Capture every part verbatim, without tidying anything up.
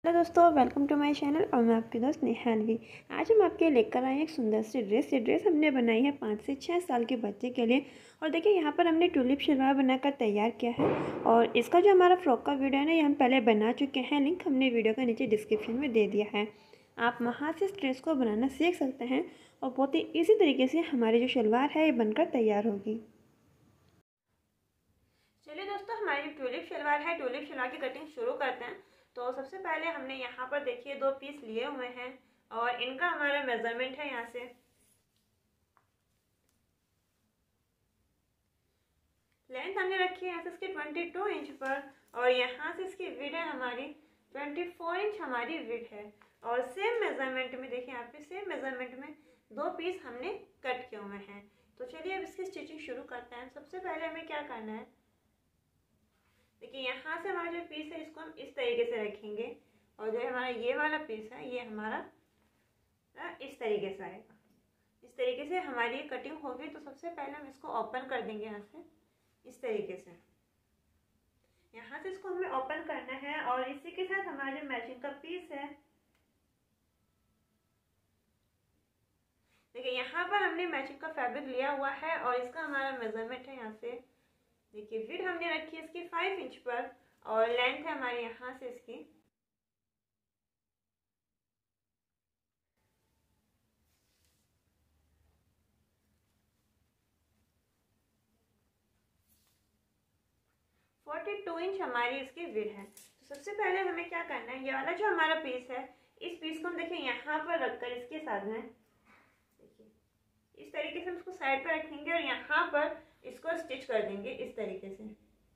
Hello दोस्तों, welcome to my channel और मैं आपकी दोस्त नेहानवी। आज हम आपके लेकर आए एक सुंदर सी ड्रेस। ये ड्रेस हमने बनाई है पाँच से छः साल के बच्चे के लिए। और देखिए यहाँ पर हमने ट्यूलिप शलवार बनाकर तैयार किया है। और इसका जो हमारा फ्रॉक का वीडियो है ना, ये हम पहले बना चुके हैं। लिंक हमने वीडियो का नीचे डिस्क्रिप्शन में दे दिया है। आप वहाँ से इस ड्रेस को बनाना सीख सकते हैं और बहुत ही ईजी तरीके से हमारी जो शलवार है ये बनकर तैयार होगी। चलिए दोस्तों, हमारी जो ट्यूलिप शलवार है, ट्यूलिप शलवार की कटिंग शुरू करते हैं। तो सबसे पहले हमने यहाँ पर देखिए दो पीस लिए हुए हैं और इनका हमारा मेजरमेंट है। यहाँ से लेंथ हमने रखी है यहाँ से इसकी बाईस इंच पर और यहाँ से इसकी विड्थ है हमारी चौबीस इंच हमारी विड्थ है। और सेम मेजरमेंट में देखिए यहाँ पे सेम मेजरमेंट में दो पीस हमने कट किए हुए हैं। तो चलिए अब इसकी स्टिचिंग शुरू करते हैं। सबसे पहले हमें क्या करना है, देखिए यहाँ से हमारा जो पीस है इसको हम इस तरीके से रखेंगे और जो हमारा ये वाला पीस है ये हमारा इस तरीके से आएगा। इस तरीके से हमारी ये कटिंग होगी। तो सबसे पहले हम इसको ओपन कर देंगे यहाँ से इस तरीके से। यहाँ से इसको हमें ओपन करना है और इसी के साथ हमारा जो मैचिंग का पीस है, देखिए यहाँ पर हमने मैचिंग का फैब्रिक लिया हुआ है और इसका हमारा मेजरमेंट है। यहाँ से देखिए विड्थ हमने रखी है इसकी फाइव इंच पर और लेंथ है हमारे यहाँ से इसकी बयालीस इंच हमारी इसकी विड्थ है। तो सबसे पहले हमें क्या करना है, ये वाला जो हमारा पीस है इस पीस को हम देखिए यहाँ पर रखकर इसके साथ में देखिए इस तरीके से हम इसको साइड पर रखेंगे और यहाँ पर इसको स्टिच कर देंगे इस तरीके से।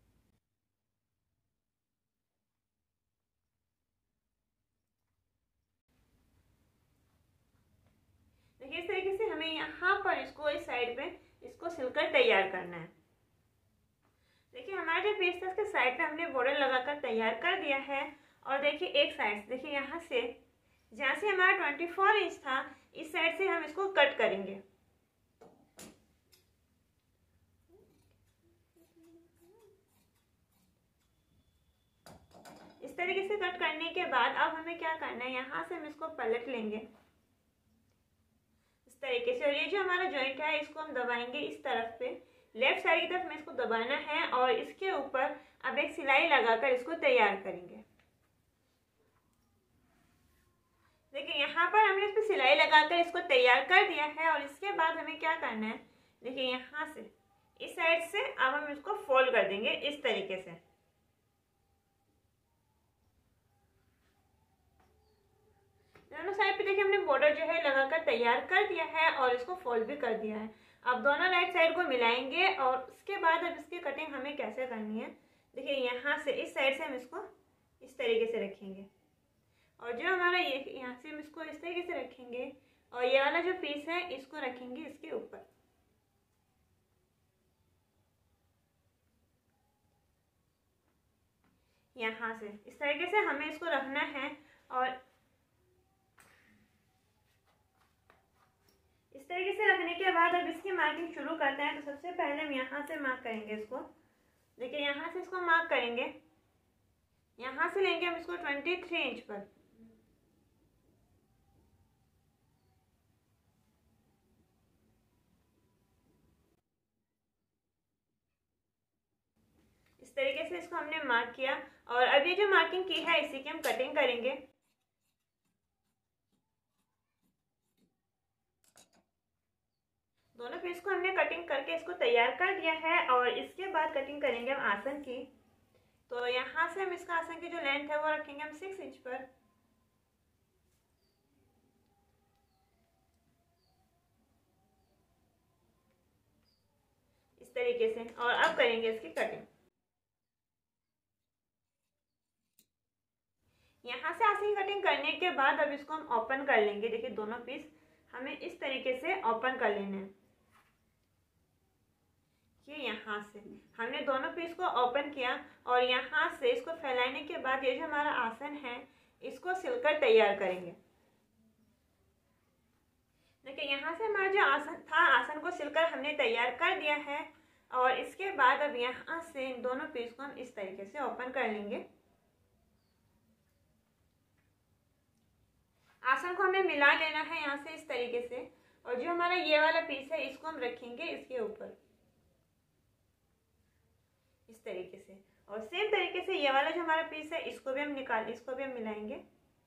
देखिए इस तरीके से हमें यहाँ पर इसको इस साइड पे इसको सिलकर तैयार करना है। देखिए हमारा जो पीस था इसके साइड पे हमने बॉर्डर लगाकर तैयार कर दिया है। और देखिए एक साइड से देखिए यहाँ से जहाँ से हमारा चौबीस इंच था इस साइड से हम इसको कट करेंगे। इस तरीके से कट करने के बाद अब हमें क्या करना है, यहाँ से हम इसको पलट लेंगे इस तरीके से। और ये जो हमारा जॉइंट है इसको हम दबाएंगे इस तरफ पे, लेफ्ट साइड की तरफ में इसको दबाना है और इसके ऊपर अब एक सिलाई लगाकर इसको तैयार करेंगे। देखिए यहाँ पर हमने इस पर सिलाई लगाकर इसको तैयार कर दिया है। और इसके बाद हमें क्या करना है, देखिए यहाँ से इस साइड से अब हम इसको फोल्ड कर देंगे इस तरीके से। दोनों साइड पे देखिए हमने बॉर्डर जो है लगाकर तैयार कर दिया है और इसको फोल्ड भी कर दिया है। अब दोनों राइट साइड को मिलाएंगे और उसके बाद अब इसकी कटिंग हमें कैसे करनी है, देखिए यहाँ से इस साइड से हम इसको इस तरीके से रखेंगे और जो हमारा ये यहाँ से हम इसको इस तरीके से रखेंगे और ये वाला जो पीस है इसको रखेंगे इसके ऊपर। यहाँ से इस तरीके से हमें इसको रखना है और इस तरीके से रखने के बाद अब इसकी मार्किंग शुरू करते हैं। तो सबसे पहले हम यहाँ से मार्क करेंगे इसको। देखिए यहाँ से इसको मार्क करेंगे, यहाँ से लेंगे हम इसको तेईस इंच पर। इस तरीके से इसको हमने मार्क किया और अब ये जो मार्किंग की है इसी की हम कटिंग करेंगे। दोनों पीस को हमने कटिंग करके इसको तैयार कर दिया है और इसके बाद कटिंग करेंगे हम आसन की। तो यहाँ से हम इसका आसन की जो लेंथ है वो रखेंगे हम सिक्स इंच पर। इस तरीके से। और अब करेंगे इसकी कटिंग। यहाँ से आसन की कटिंग करने के बाद अब इसको हम ओपन कर लेंगे। देखिए दोनों पीस हमें इस तरीके से ओपन कर लेने हैं। ये यहाँ से हमने दोनों पीस को ओपन किया और यहाँ से इसको फैलाने के बाद ये जो हमारा आसन है इसको सिलकर तैयार करेंगे। देखिए यहाँ से हमारा जो आसन था आसन को सिलकर हमने तैयार कर दिया है और इसके बाद अब यहाँ से इन दोनों पीस को हम इस तरीके से ओपन कर लेंगे। आसन को हमें मिला लेना है यहाँ से इस तरीके से, और जो हमारा ये वाला पीस है इसको हम रखेंगे इसके ऊपर इस तरीके से, और सेम तरीके से ये वाला जो हमारा पीस है इसको भी हम निकाल इसको भी हम मिलाएंगे।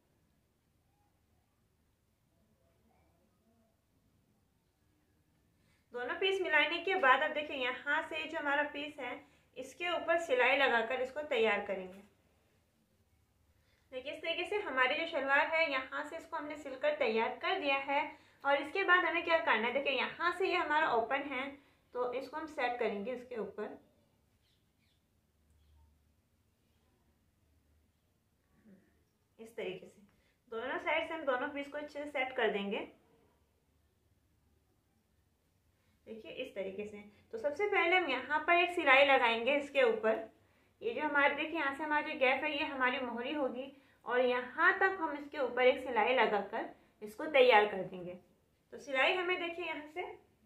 दोनों पीस मिलाने के बाद अब देखिए यहाँ से जो हमारा पीस है इसके ऊपर सिलाई लगाकर इसको तैयार करेंगे। देखिए इस तरीके से हमारी जो शलवार है यहाँ से इसको हमने सिलकर तैयार कर दिया है, और इसके बाद हमें क्या करना है, देखिए यहाँ से ये हमारा ओपन है तो इसको हम सेट करेंगे इसके ऊपर। इस तरीके से दोनों साइड से हम दोनों पीस को अच्छे से सेट कर देंगे। देखिए इस तरीके से। तो सबसे पहले हम यहाँ पर एक सिलाई लगाएंगे इसके ऊपर। ये जो हमारे देखिए यहाँ से हमारी जो गैप है ये हमारी मोहरी होगी, और यहाँ तक हम इसके ऊपर एक सिलाई लगाकर इसको तैयार कर देंगे। तो सिलाई हमें देखिए यहाँ से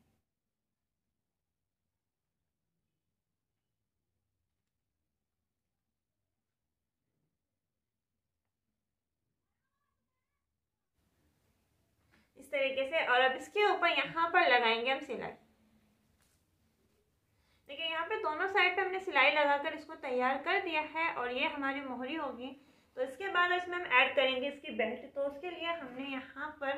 इस तरीके से, और अब इसके ऊपर यहाँ पर लगाएंगे हम सिलाई। देखिए यहाँ पे दोनों साइड पे हमने सिलाई लगाकर इसको तैयार कर दिया है, और ये हमारी मोहरी होगी। तो इसके बाद इसमें हम ऐड करेंगे इसकी बेल्ट। तो उसके लिए हमने यहाँ पर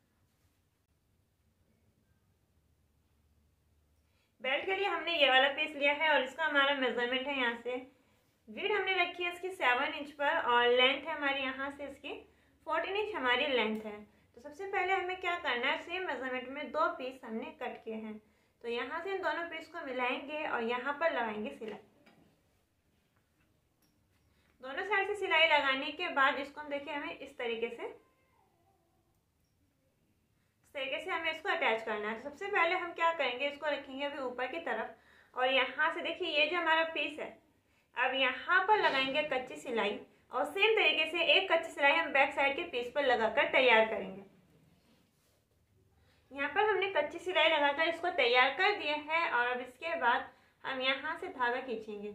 बेल्ट के लिए हमने ये वाला पीस लिया है, और इसका हमारा मेजरमेंट है यहाँ से विड्थ हमने रखी है इसकी सेवन इंच पर, और लेंथ है हमारी यहाँ से इसकी फोर्टीन इंच हमारी लेंथ है। तो सबसे पहले हमें क्या करना है, सेम मेजरमेंट में दो पीस हमने कट किए हैं। तो यहाँ से इन दोनों पीस को मिलाएंगे और यहाँ पर लगाएंगे सिलाई। दोनों साइड से सिलाई लगाने के बाद इसको हम देखिए हमें इस तरीके से इस तरीके से हमें इसको अटैच करना है। तो सबसे पहले हम क्या करेंगे, इसको रखेंगे अभी ऊपर की तरफ, और यहाँ से देखिए ये जो हमारा पीस है अब यहाँ पर लगाएंगे कच्ची सिलाई, और सेम तरीके से एक कच्ची सिलाई हम बैक साइड के पीस पर लगाकर तैयार करेंगे। यहाँ पर हमने कच्ची सिलाई लगाकर इसको तैयार कर दिया है, और अब इसके बाद हम यहाँ से धागा खींचेंगे।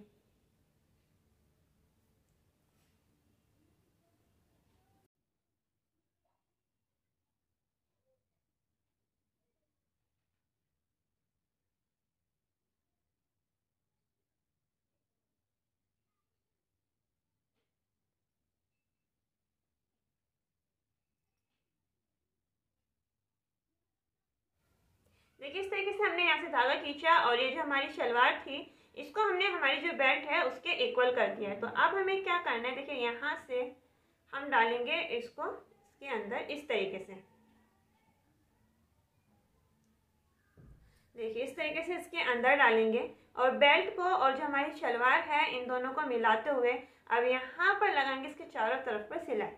देखिए इस तरीके से हमने यहाँ से धागा खींचा, और ये जो हमारी शलवार थी इसको हमने हमारी जो बेल्ट है उसके इक्वल कर दिया है। तो अब हमें क्या करना है, देखिए यहाँ से हम डालेंगे इसको इसके अंदर इस तरीके से। देखिए इस तरीके से इसके अंदर डालेंगे, और बेल्ट को और जो हमारी शलवार है इन दोनों को मिलाते हुए अब यहाँ पर लगाएंगे इसके चारों तरफ पर सिलाई।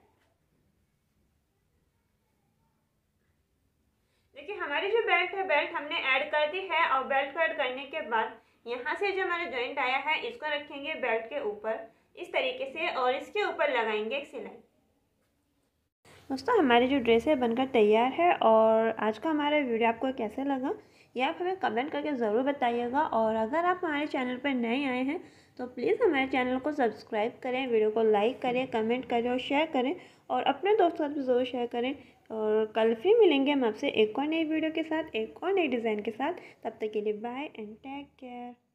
देखिए हमारी जो बेल्ट है बेल्ट हमने ऐड कर दी है, और बेल्ट को ऐड करने के बाद यहाँ से जो हमारा जॉइंट आया है इसको रखेंगे बेल्ट के ऊपर इस तरीके से, और इसके ऊपर लगाएंगे एक सिलाई। दोस्तों हमारी जो ड्रेस है बनकर तैयार है, और आज का हमारा वीडियो आपको कैसा लगा ये आप हमें कमेंट करके ज़रूर बताइएगा। और अगर आप हमारे चैनल पर नए आए हैं तो प्लीज़ हमारे चैनल को सब्सक्राइब करें, वीडियो को लाइक करें, कमेंट करें और शेयर करें, और अपने दोस्तों के साथ भी ज़रूर शेयर करें। और कल फिर मिलेंगे हम आपसे एक और नई वीडियो के साथ, एक और नई डिज़ाइन के साथ। तब तक के लिए बाय एंड टेक केयर।